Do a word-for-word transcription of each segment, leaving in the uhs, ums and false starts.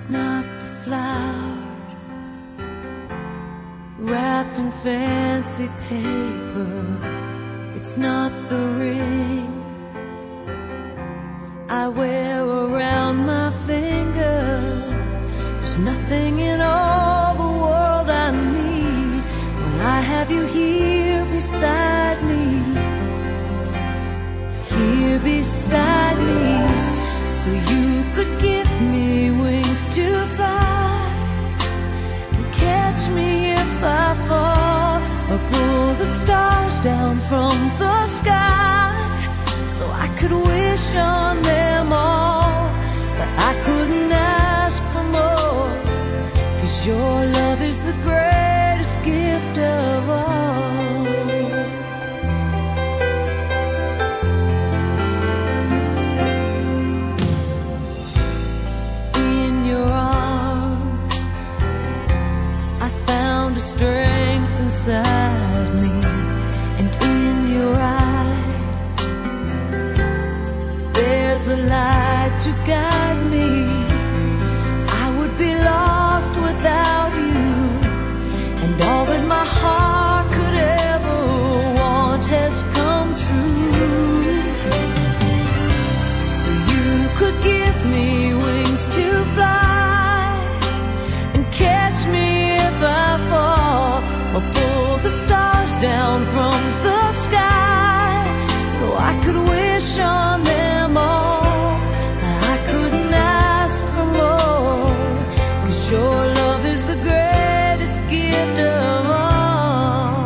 It's not the flowers wrapped in fancy paper. It's not the ring I wear around my finger. There's nothing in all the world I need when I have you here beside me. Here beside me, so you could give me wings to fly and catch me if I fall, or pull the stars down from the sky so I could wish on them all. But I couldn't ask for more, 'cause your love is the greatest gift of all. Strength inside me, and in your eyes there's a light to guide me. I would be lost without you, and all that my heart could ever want has come true. So you could give me wings to fly and catch me if I fall, or pull the stars down from the sky so I could wish on them all. But I couldn't ask for more, 'cause your love is the greatest gift of all.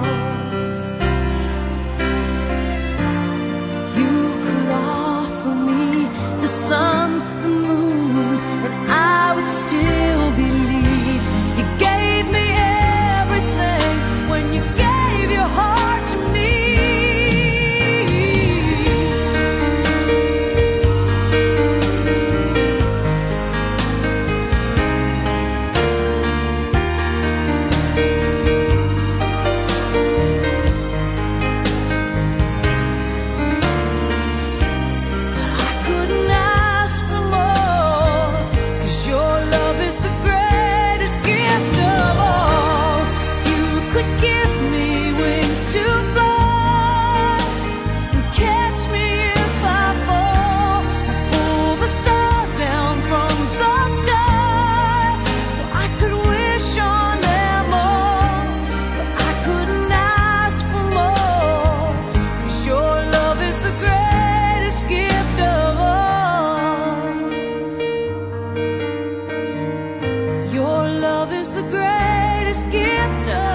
You could offer me the sun, the moon, and I would still believe. You gave me the greatest gift of